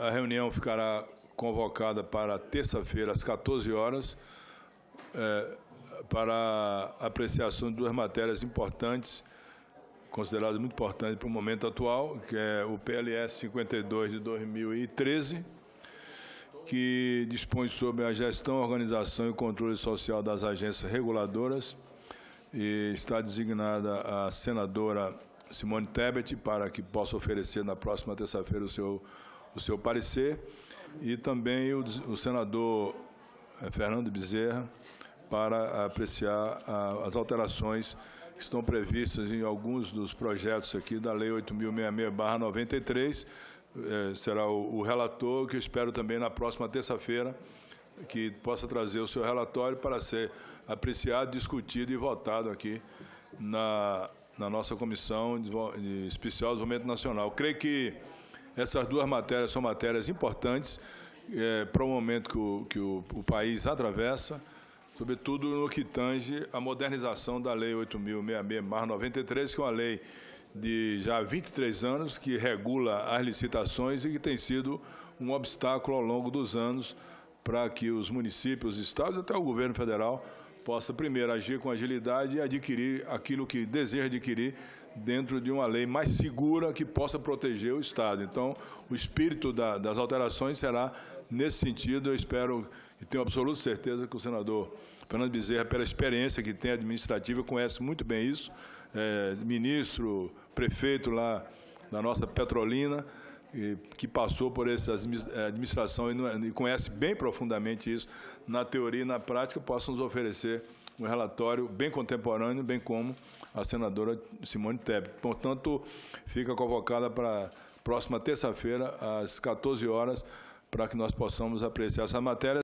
A reunião ficará convocada para terça-feira, às 14 horas, para apreciação de duas matérias importantes, consideradas muito importantes para o momento atual, que é o PLS 52 de 2013, que dispõe sobre a gestão, organização e controle social das agências reguladoras, e está designada a senadora Simone Tebet para que possa oferecer na próxima terça-feira o seu parecer, e também o senador Fernando Bezerra para apreciar as alterações que estão previstas em alguns dos projetos aqui da Lei 8.066/93. Será o relator, que eu espero também na próxima terça-feira que possa trazer o seu relatório para ser apreciado, discutido e votado aqui na nossa Comissão de Especial Desenvolvimento Nacional. Creio que essas duas matérias são matérias importantes para o momento que o país atravessa, sobretudo no que tange a modernização da Lei 8.066/93, que é uma lei de já 23 anos, que regula as licitações e que tem sido um obstáculo ao longo dos anos para que os municípios, os estados e até o governo federal possa, primeiro, agir com agilidade e adquirir aquilo que deseja adquirir dentro de uma lei mais segura que possa proteger o Estado. Então, o espírito das alterações será nesse sentido. Eu espero e tenho absoluta certeza que o senador Fernando Bezerra, pela experiência que tem administrativa, conhece muito bem isso, ministro, prefeito lá da nossa Petrolina, que passou por essa administração e conhece bem profundamente isso na teoria e na prática, possa nos oferecer um relatório bem contemporâneo, bem como a senadora Simone Tebet. Portanto, fica convocada para a próxima terça-feira, às 14 horas, para que nós possamos apreciar essa matéria.